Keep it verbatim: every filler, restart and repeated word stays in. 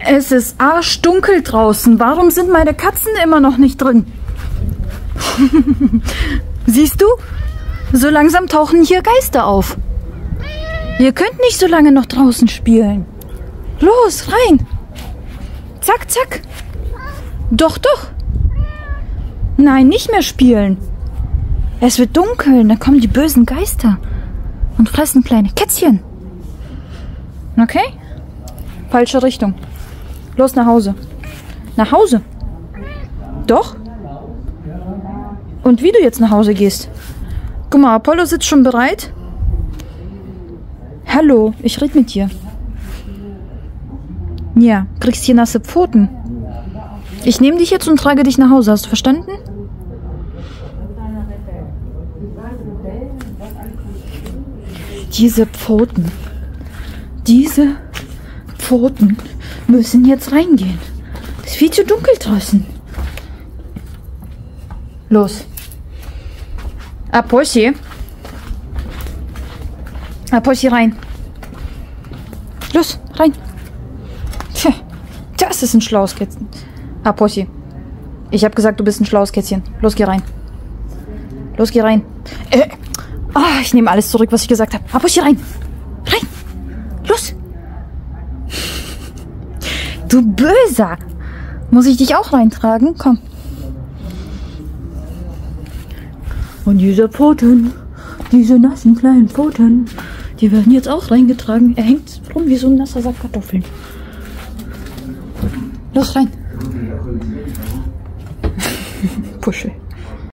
Es ist arschdunkel draußen. Warum sind meine Katzen immer noch nicht drin? Siehst du? So langsam tauchen hier Geister auf. Ihr könnt nicht so lange noch draußen spielen. Los, rein. Zack, zack. Doch, doch. Nein, nicht mehr spielen. Es wird dunkel, dann kommen die bösen Geister und fressen kleine Kätzchen. Okay? Falsche Richtung. Los nach Hause. Nach Hause? Doch? Und wie du jetzt nach Hause gehst? Guck mal, Apollo sitzt schon bereit. Hallo, ich rede mit dir. Ja, kriegst hier nasse Pfoten. Ich nehme dich jetzt und trage dich nach Hause. Hast du verstanden? Diese Pfoten. Diese Pfoten müssen jetzt reingehen. Es ist viel zu dunkel draußen. Los. Aposchi. Aposchi, rein. Los, rein. Tja, das ist ein schlaues Kätzchen. Aposchi. Ich habe gesagt, du bist ein schlaues Kätzchen. Los, geh rein. Los, geh rein. Äh, oh, ich nehme alles zurück, was ich gesagt habe. Aposchi, rein. Rein. Los. Du Böser. Muss ich dich auch reintragen? Komm. Und diese Pfoten, diese nassen kleinen Pfoten, die werden jetzt auch reingetragen. Er hängt rum wie so ein nasser Sack Kartoffeln. Los, rein. Puschel.